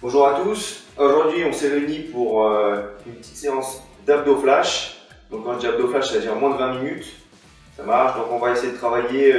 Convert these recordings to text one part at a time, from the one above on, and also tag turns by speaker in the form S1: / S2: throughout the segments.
S1: Bonjour à tous, aujourd'hui on s'est réunis pour une petite séance d'abdos flash. Donc quand je dis abdos flash, ça veut dire moins de 20 minutes, ça marche. Donc on va essayer de travailler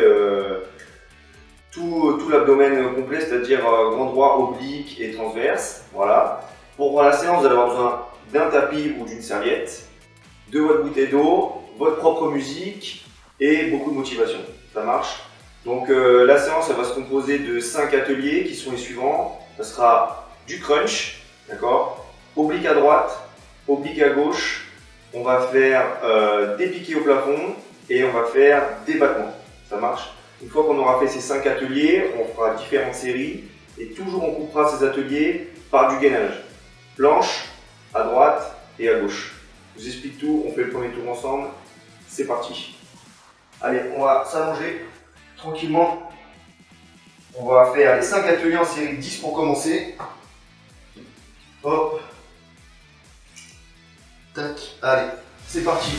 S1: tout l'abdomen complet, c'est-à-dire grand droit, oblique et transverse. Voilà. Pour la séance, vous allez avoir besoin d'un tapis ou d'une serviette, de votre bouteille d'eau, votre propre musique et beaucoup de motivation. Ça marche. Donc la séance elle va se composer de 5 ateliers qui sont les suivants. Ça sera du crunch, d'accord, oblique à droite, oblique à gauche. On va faire des piqués au plafond et on va faire des battements. Ça marche. Une fois qu'on aura fait ces 5 ateliers, on fera différentes séries et toujours on coupera ces ateliers par du gainage. Planche à droite et à gauche. Je vous explique tout, on fait le premier tour ensemble. C'est parti. Allez, on va s'allonger tranquillement. On va faire les 5 ateliers en série 10 pour commencer. Hop. Tac. Allez, c'est parti.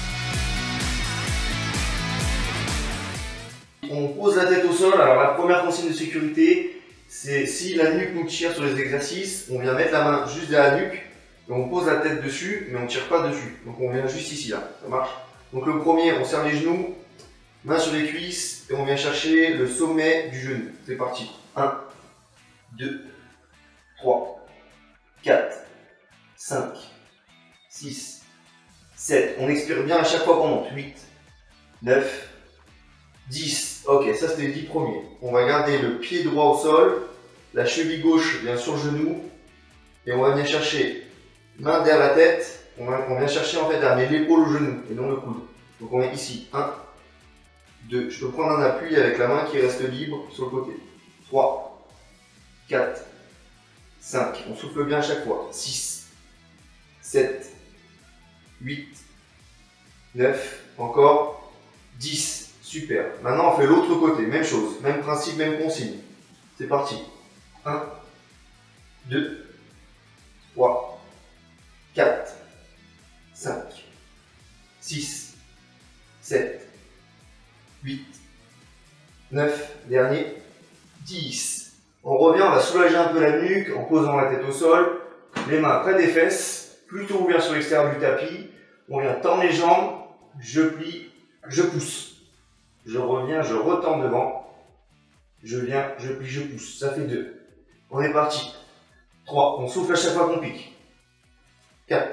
S1: On pose la tête au sol. Alors la première consigne de sécurité, c'est si la nuque nous tire sur les exercices, on vient mettre la main juste derrière la nuque et on pose la tête dessus, mais on ne tire pas dessus. Donc on vient juste ici, là. Ça marche. Donc le premier, on serre les genoux, main sur les cuisses et on vient chercher le sommet du genou. C'est parti. 1, 2, 3, 4, 5, 6, 7. On expire bien à chaque fois qu'on monte. 8, 9, 10. Ok, ça c'était les 10 premiers. On va garder le pied droit au sol, la cheville gauche vient sur le genou et on va venir chercher main derrière la tête. On vient chercher en fait à mettre l'épaule au genou et non le coude. Donc on est ici. 1, 2. Je peux prendre un appui avec la main qui reste libre sur le côté. 3, 4, 5. On souffle bien à chaque fois. 6, 7, 8, 9, encore 10. Super. Maintenant, on fait l'autre côté. Même chose. Même principe, même consigne. C'est parti. 1, 2, 3, 4, 5, 6, 7, 8, 9, dernier, 10. On revient, on va soulager un peu la nuque en posant la tête au sol, les mains près des fesses, plutôt ouvert sur l'extérieur du tapis. On vient tendre les jambes, je plie, je pousse. Je reviens, je retends devant. Je viens, je plie, je pousse. Ça fait 2. On est parti. 3. On souffle à chaque fois qu'on pique. 4.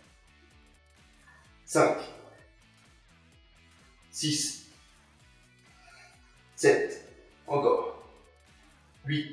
S1: 5. 6. 7. Encore. 8.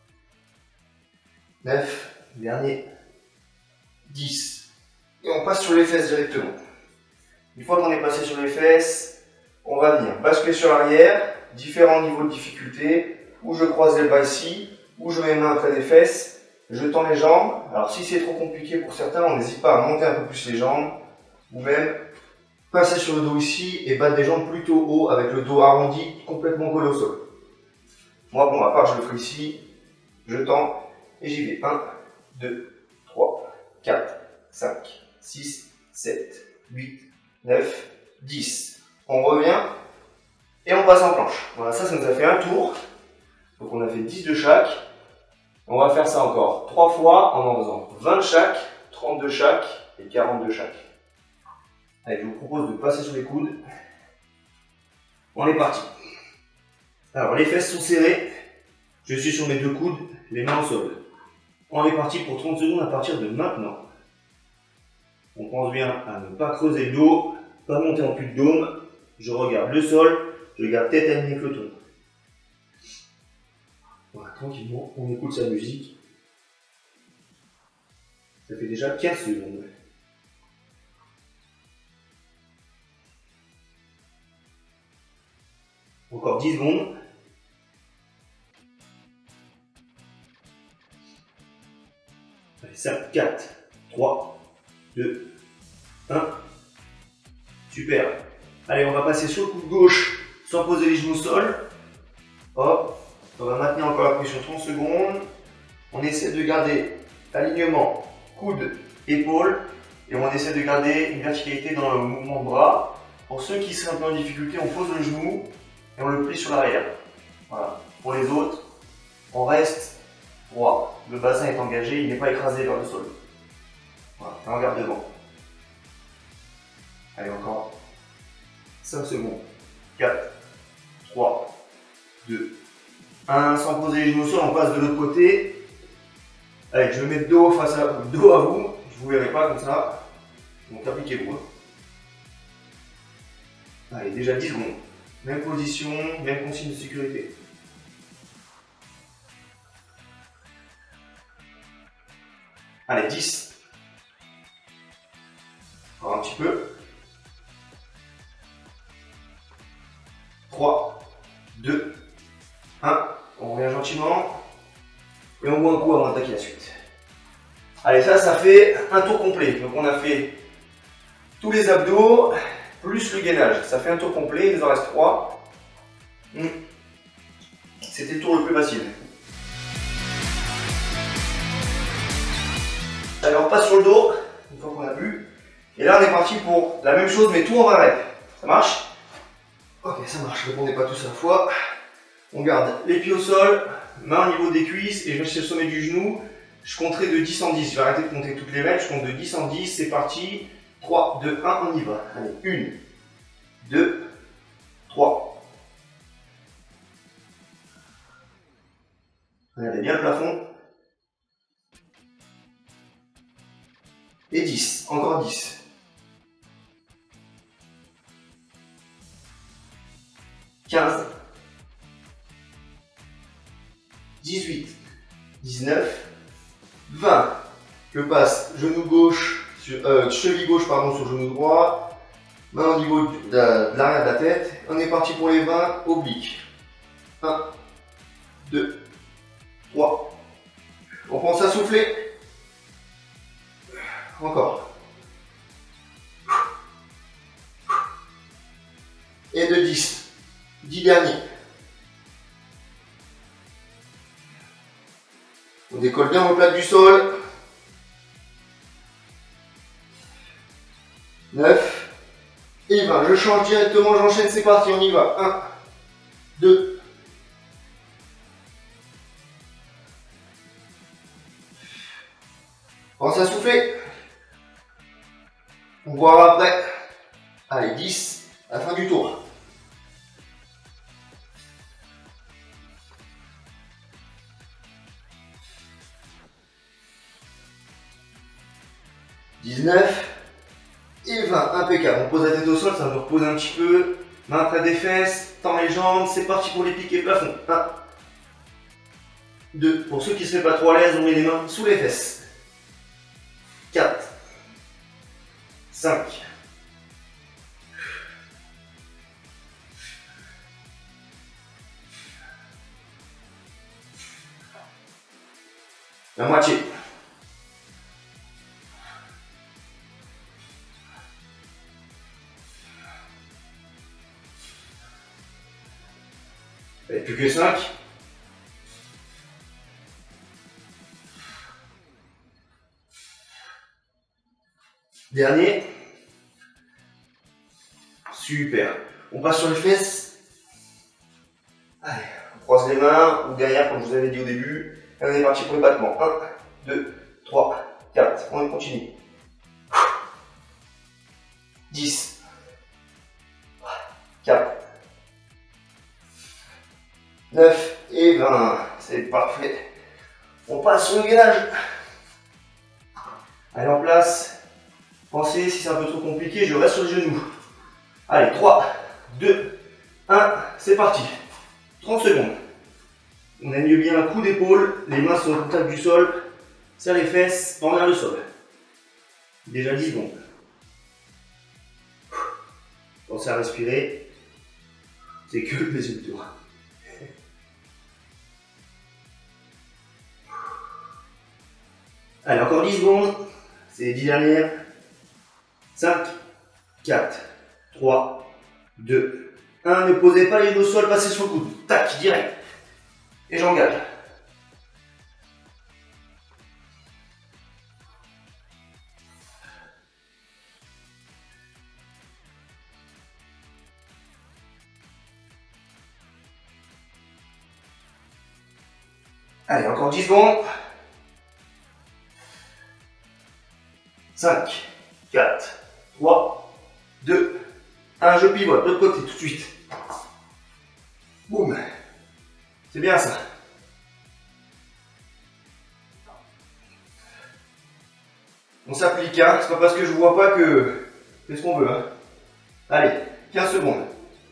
S1: 9. Dernier. 10. Et on passe sur les fesses directement. Une fois qu'on est passé sur les fesses, on va venir basculer sur l'arrière, différents niveaux de difficulté, où je croise les bras ici, où je mets les mains près des fesses, je tends les jambes. Alors si c'est trop compliqué pour certains, on n'hésite pas à monter un peu plus les jambes, ou même passer sur le dos ici et battre des jambes plutôt haut avec le dos arrondi, complètement collé au sol. Moi, bon, à part je le fais ici, je tends et j'y vais. 1, 2, 3, 4, 5, 6, 7, 8, 9, 10. On revient et on passe en planche. Voilà, ça nous a fait un tour. Donc on a fait 10 de chaque. On va faire ça encore 3 fois en faisant 20 de chaque, 30 de chaque et 40 de chaque. Allez, je vous propose de passer sur les coudes. On est parti. Alors les fesses sont serrées. Je suis sur mes 2 coudes, les mains au sol. On est parti pour 30 secondes à partir de maintenant. On pense bien à ne pas creuser le dos, pas monter en cul de dôme. Je regarde le sol, je garde tête alignée avec le ton. Voilà, tranquillement, on écoute sa musique. Ça fait déjà 15 secondes. Encore 10 secondes. Allez, 5, 4, 3, 2, 1. Super. Allez, on va passer sur le coude gauche sans poser les genoux au sol. Hop, on va maintenir encore la position 30 secondes. On essaie de garder l'alignement coude, épaule et on essaie de garder une verticalité dans le mouvement de bras. Pour ceux qui seraient un peu en difficulté, on pose le genou et on le plie sur l'arrière. Voilà. Pour les autres, on reste 3. Le bassin est engagé, il n'est pas écrasé vers le sol. Voilà, on regarde devant. Allez, encore 5 secondes. 4, 3, 2, 1. Sans poser les genoux au sol, on passe de l'autre côté. Allez, je vais mettre dos face à dos à vous. Je ne vous verrai pas comme ça. Donc appliquez-vous. Allez, déjà 10 secondes. Même position, même consigne de sécurité. Allez, 10. Encore un petit peu. 3, 2, 1. On revient gentiment. Et on boit un coup avant d'attaquer la suite. Allez, ça fait un tour complet. Donc on a fait tous les abdos, plus le gainage. Ça fait un tour complet, il nous en reste 3. C'était le tour le plus facile. Allez, on passe sur le dos, une fois qu'on a vu. Et là, on est parti pour la même chose, mais tout en 20 reps. Ça marche? Ok, ça marche. Répondez pas tous à la fois. On garde les pieds au sol, main au niveau des cuisses, et je vais sur le sommet du genou. Je compterai de 10 en 10. Je vais arrêter de compter toutes les reps. Je compte de 10 en 10. C'est parti. 3, 2, 1, on y va. Allez, 1, 2, 3. Regardez bien le plafond. Et 10. Encore 10. 15. 18. 19. 20. Je passe genou gauche, cheville gauche pardon, sur genou droit. Main au niveau de l'arrière de la tête. On est parti pour les 20 obliques. 1, 2, 3. On pense à souffler. Encore. Et de 10. 10 derniers. On décolle bien au plat du sol. 9 et 20. Je change directement, j'enchaîne, c'est parti, on y va. 1, 2, pense à souffler. On voit après. Allez, 10, à la fin du tour. « 19 et 20, impeccable. On pose la tête au sol, ça va nous reposer un petit peu. Main près des fesses, tend les jambes, c'est parti pour les piquets plafond. 1, 2, pour ceux qui ne seraient pas trop à l'aise, on met les mains sous les fesses. 4, 5, 6, la moitié. Et plus que 5. Dernier. Super. On passe sur les fesses. Allez, on croise les mains ou derrière comme je vous avais dit au début. Et on est parti pour les battements. 1, 2, 3, 4. On continue. 10. 4. 9 et 20. C'est parfait. On passe sur le gainage. Allez, en place. Pensez, si c'est un peu trop compliqué, je reste sur les genoux. Allez, 3, 2, 1, c'est parti. 30 secondes. On aligne bien un coup d'épaule, les mains sont au contact du sol, serre les fesses, tend vers le sol. Déjà 10 secondes. Pensez à respirer. C'est que le deuxième tour. Allez, encore 10 secondes. C'est les 10 dernières. 5, 4, 3, 2, 1. Ne posez pas les genoux au sol, passez sur le coude. Tac, direct. Et j'engage. Allez, encore 10 secondes. 5, 4, 3, 2, 1. Je pivote de l'autre côté tout de suite. Boum. C'est bien ça. On s'applique, hein. C'est pas parce que je vois pas que c'est ce qu'on veut. Hein. Allez, 15 secondes.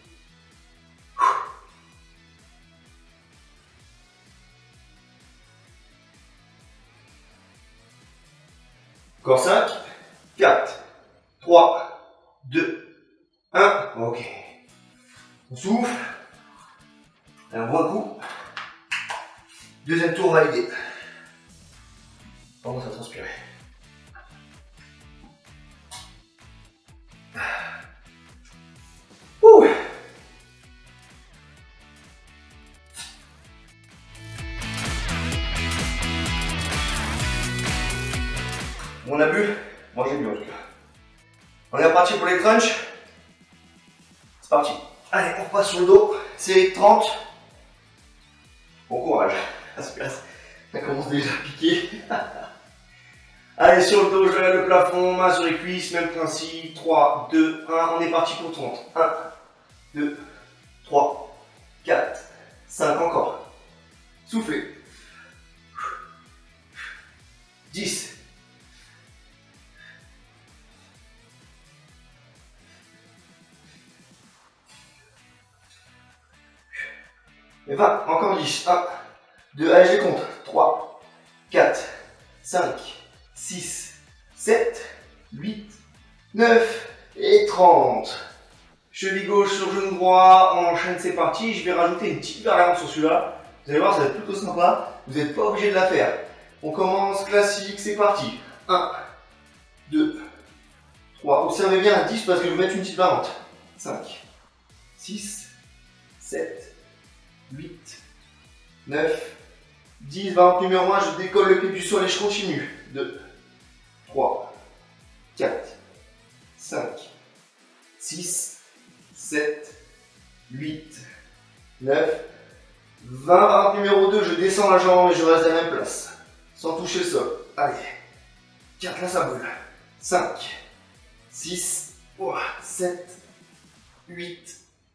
S1: Encore 5, 4, 3, 2, 1. Ok. On souffle. Allez, on voit un coup. Deuxième tour validé. On commence à transpirer. Ouh. On a bu? Moi j'ai bu en tout cas. On est reparti pour les crunchs. C'est parti. Allez, on repasse sur le dos. C'est 30. Bon courage. Ça commence déjà à piquer. Allez, sur le dos, je relève le plafond, main sur les cuisses, même principe. 3, 2, 1. On est parti pour 30. 1, 2, 3, 4, 5. Encore. Soufflez. 10. Et 20, encore 10. 1, 2, allez, je les compte. 3, 4, 5, 6, 7, 8, 9 et 30. Cheville gauche sur genou droit, on enchaîne, c'est parti. Je vais rajouter une petite variante sur celui-là. Vous allez voir, ça va être plutôt sympa. Vous n'êtes pas obligé de la faire. On commence classique, c'est parti. 1, 2, 3. Observez bien à 10 parce que je vais mettre une petite variante. 5, 6, 7, 8, 9, 10, variante numéro 1, je décolle le pied du sol et je continue. 2, 3, 4, 5, 6, 7, 8, 9, 20, variante numéro 2, je descends la jambe et je reste à la même place, sans toucher le sol. Allez, 4, là ça brûle. 5, 6, 7, 8,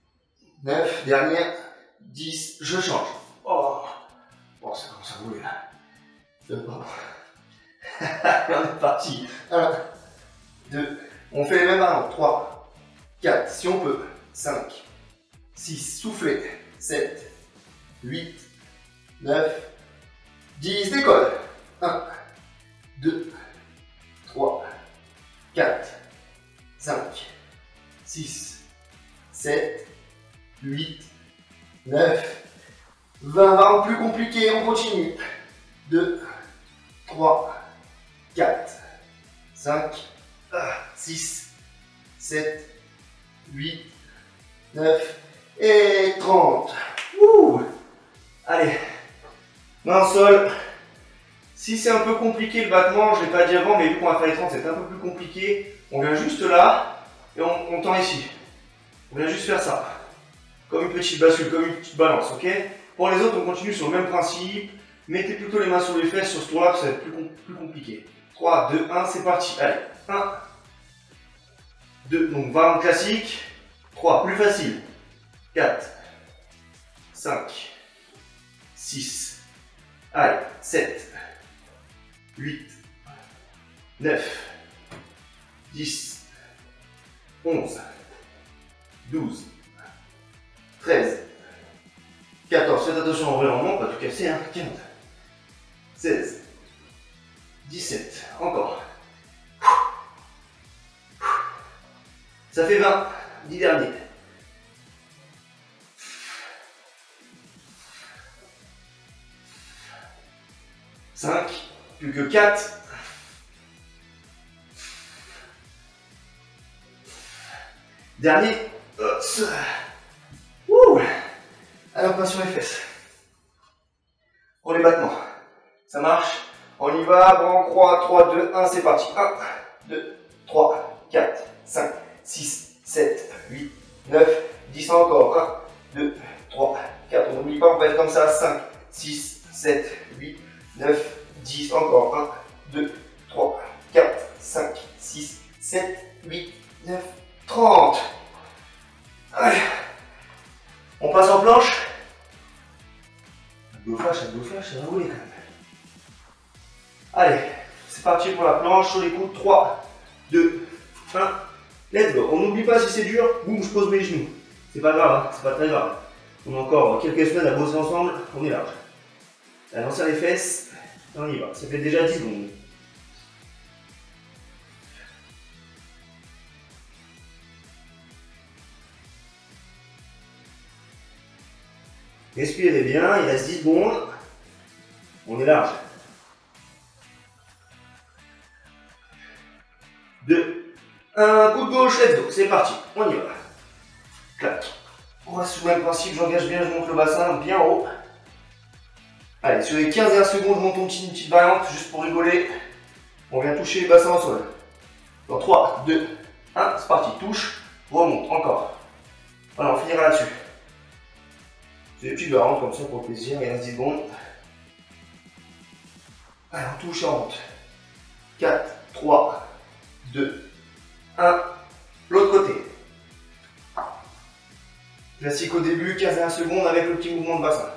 S1: 9, dernière, 10, je change. Oh, ça commence à brûler là. C'est bon. On est parti. 1, 2, on fait les mêmes variantes. 3, 4, si on peut. 5, 6, soufflez. 7, 8, 9, 10, décolle. 1, 2, 3, 4, 5, 6, 7, 8, 9, 20, variante plus compliquée, on continue. 2, 3, 4, 5, 6, 7, 8, 9 et 30. Ouh. Allez, main au sol. Si c'est un peu compliqué le battement, je ne l'ai pas dit avant, mais vu qu'on va faire les 30, c'est un peu plus compliqué. On vient juste là et on tend ici. On vient juste faire ça. Comme une petite bascule, comme une petite balance, ok? Pour les autres, on continue sur le même principe. Mettez plutôt les mains sur les fesses sur ce tour-là, ça va être plus compliqué. 3, 2, 1, c'est parti. Allez, 1, 2, donc variante classique. 3, plus facile. 4, 5, 6, allez, 7, 8, 9, 10, 11, 12, 13, 14, faites attention au revirement, pas tout casser, hein, 15, 16, 17, encore. Ça fait 20, 10 derniers. 5, plus que 4. Dernier. Ouh. Alors, pas sur les fesses. Pour les battements. Ça marche. On y va. Bras en croix. 3, 2, 1. C'est parti. 1, 2, 3, 4, 5, 6, 7, 8, 9, 10 encore. 1, 2, 3, 4. On n'oublie pas, on va être comme ça. 5, 6, 7, 8, 9, 10, encore 1, 2, 3, 4, 5, 6, 7, 8, 9, 30. Allez. On passe en planche. Abdos flash, ça va rouler quand même. Allez, c'est parti pour la planche, sur les coudes, 3, 2, 1, let's go. On n'oublie pas, si c'est dur, boum, je pose mes genoux. C'est pas grave, hein, c'est pas très grave. On a encore quelques semaines à bosser ensemble, on est large. Allez, on serre les fesses, et on y va. Ça fait déjà 10 secondes. Respirez bien, il reste 10 secondes. On est large. 2, 1, coup de gauche, let's go, c'est parti, on y va. Clac. On reste sous le même principe, j'engage bien, je monte le bassin bien haut. Allez, sur les 15 dernières secondes, je monte une petite variante, juste pour rigoler. On vient toucher les bassins au sol. Dans 3, 2, 1, c'est parti, touche, remonte, encore. Voilà, on finira là-dessus. C'est des petites variantes comme ça pour le plaisir, il reste 10 secondes. Allez, on touche et on monte. 4, 3, 2, 1, l'autre côté. Classique au début, 15 dernières secondes avec le petit mouvement de bassin.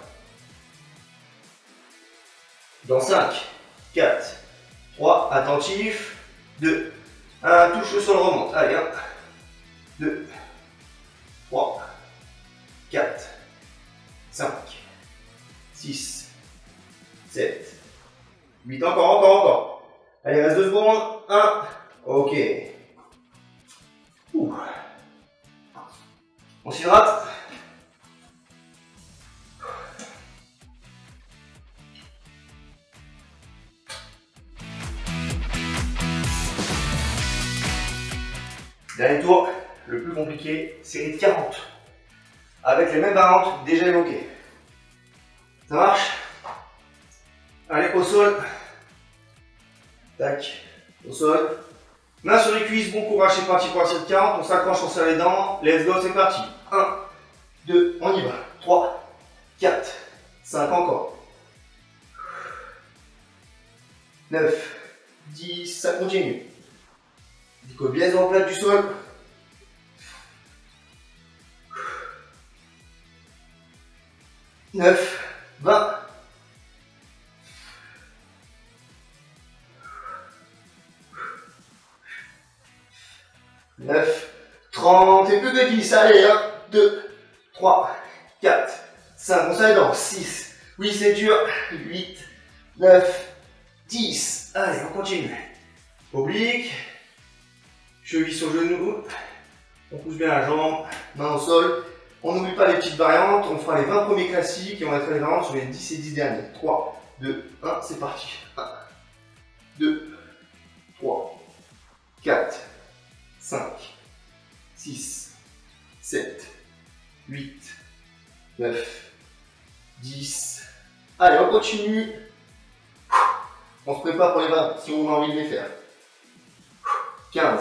S1: Dans 5, 4, 3, attentif, 2, 1, touche le sol, remonte. Allez, 1, 2, 3, 4, 5, 6, 7, 8, encore. Allez, reste 2 secondes, 1, ok. Ouh. On s'hydrate. Dernier tour, le plus compliqué, série de 40. Avec les mêmes variantes déjà évoquées. Ça marche? Allez, au sol. Tac, au sol. Main sur les cuisses, bon courage, c'est parti pour la série de 40. On s'accroche, on serre les dents. Let's go, c'est parti. 1, 2, on y va. 3, 4, 5, encore. 9, 10, ça continue. Décolle bien les omoplates du sol. 9, 20. 9, 30 et plus de 10. Allez, 1, 2, 3, 4, 5. On serre les dents. 6. Oui, c'est dur. 8, 9, 10. Allez, on continue. Oblique. Cheville sur genou. On pousse bien la jambe. Main au sol. On n'oublie pas les petites variantes. On fera les 20 premiers classiques et on va faire les variantes sur les 10 et 10 derniers. 3, 2, 1. C'est parti. 1, 2, 3, 4, 5, 6, 7, 8, 9, 10. Allez, on continue. On se prépare pour les 20 si on a envie de les faire. 15.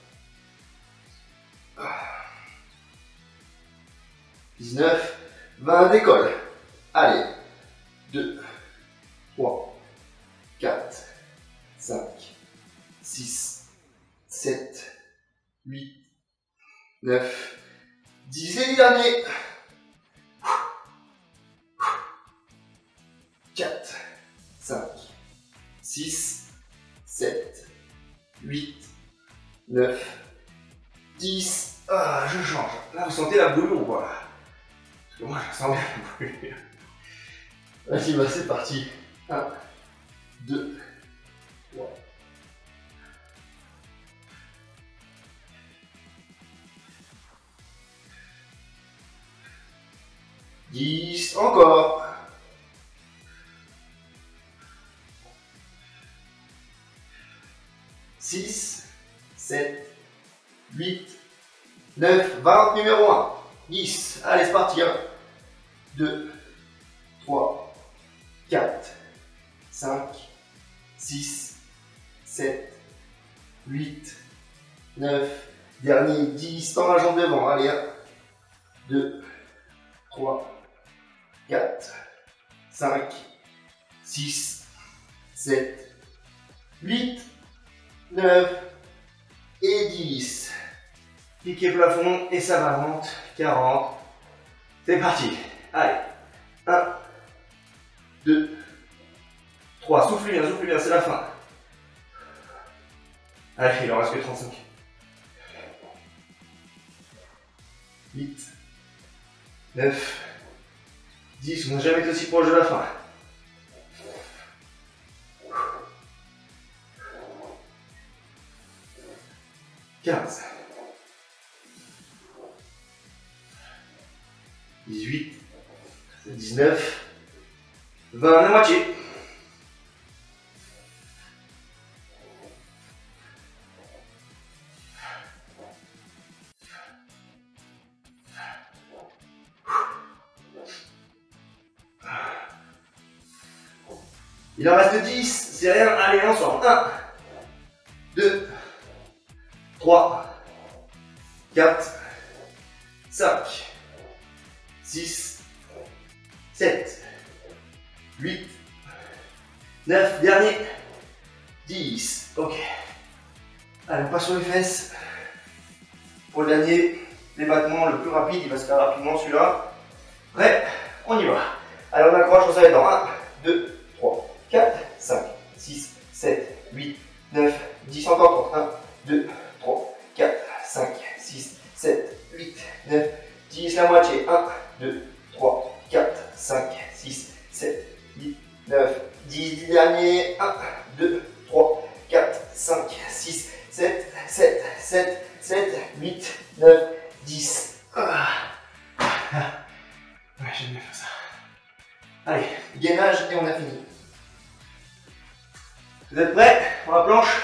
S1: 19. 20, décolle. Allez. 2, 3, 4, 5, 6, 7, 8, 9, 10 et les derniers. 4, 5, 6, 7, 8, 9, 10. Ah, je change. Là, vous sentez la brûlure ou pas? Parce que moi, je sens bien la brûlure. Vas-y, bah, c'est parti. 1, 2, 3. 10, encore. 6, 7, 8, 9, 20, numéro 1. 10, allez, c'est parti. 1, 2, 3, 4, 5, 6, 7, 8, 9, dernier 10, tends la jambe devant. Allez, 1, 2, 3, 4, 5, 6, 7, 8, 9 et 10. Piquez plafond et ça va monte. 40. C'est parti. Allez. 1, 2, 3. Soufflez bien, c'est la fin. Allez, il en reste que 35. 8, 9, 10. On n'a jamais été aussi proche de la fin. 15, 18, 19, 20, la moitié. Il en reste 10, c'est rien, allez ensemble. 1, 2, 3, 4, 5, 6, 7, 8, 9, dernier, 10. Ok. Allez, on passe sur les fesses. Pour le dernier, les battements le plus rapide, il va se faire rapidement celui-là. Prêt? On y va. Allez, on accroche, on s'arrête dans 1, 2, 3, 4, 5, 6, 7, 8, 9, 10, encore 1, 2, 3, 4, 5, 6, 7, 8, 9, 10, la moitié, 1, 2, 3, 4, 5, 6, 7, 8, 9, 10, dernier, 1, 2, 3, 4, 5, 6, 7, 7, 7, 7, 8, 9, 10. Ah. Ouais, j'aime bien faire ça. Allez, gainage et on a fini. Vous êtes prêts pour la planche?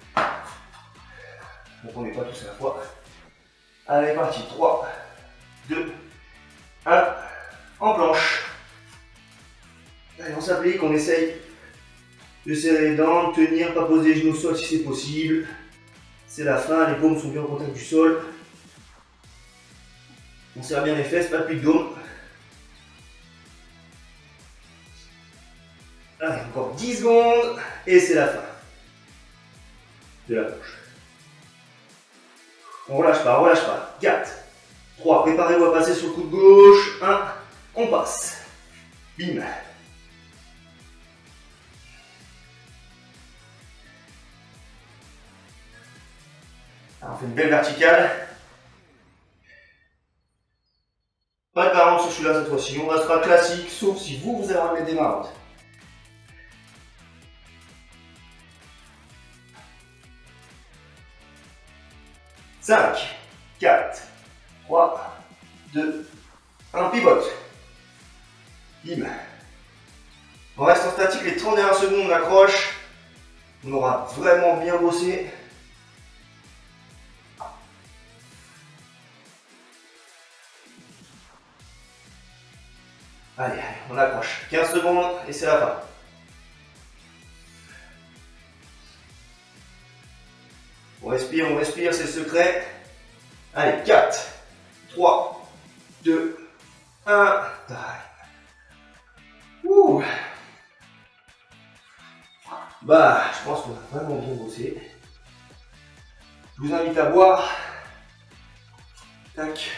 S1: Donc on n'est pas tous à la fois. Allez, parti. 3, 2, 1, en planche. Allez, on s'applique, on essaye de serrer les dents, de tenir, pas poser les genoux au sol si c'est possible. C'est la fin, les paumes sont bien au contact du sol. On serre bien les fesses, pas de pli de dôme. Allez, encore 10 secondes et c'est la fin de la planche. On relâche pas, on relâche pas. 4, 3, préparez-vous à passer sur le coup de gauche. 1, on passe. Bim. Alors, on fait une belle verticale. Pas de variante sur celui-là cette fois-ci. On restera classique, sauf si vous allez ramener des marottes. 5, 4, 3, 2, 1, pivote. Bim. On reste en statique les 30 dernières secondes, on accroche. On aura vraiment bien bossé. Allez, on accroche. 15 secondes et c'est la fin. On respire, c'est le secret. Allez, 4, 3, 2, 1. Ouh. Bah, je pense qu'on a vraiment bien bossé. Je vous invite à boire. Tac.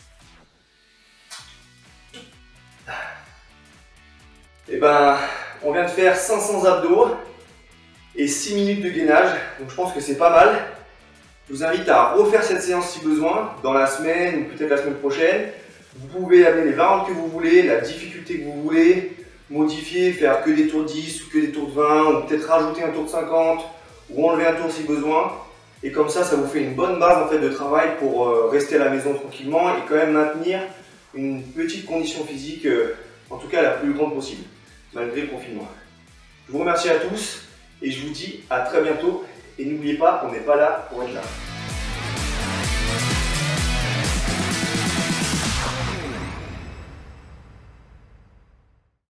S1: Et ben, on vient de faire 500 abdos et 6 minutes de gainage, donc je pense que c'est pas mal. Je vous invite à refaire cette séance si besoin, dans la semaine ou peut-être la semaine prochaine. Vous pouvez amener les variantes que vous voulez, la difficulté que vous voulez, modifier, faire que des tours de 10 ou que des tours de 20, ou peut-être rajouter un tour de 50, ou enlever un tour si besoin. Et comme ça vous fait une bonne base en fait, de travail pour rester à la maison tranquillement et quand même maintenir une petite condition physique, en tout cas la plus grande possible, malgré le confinement. Je vous remercie à tous et je vous dis à très bientôt. Et n'oubliez pas qu'on n'est pas là pour être là.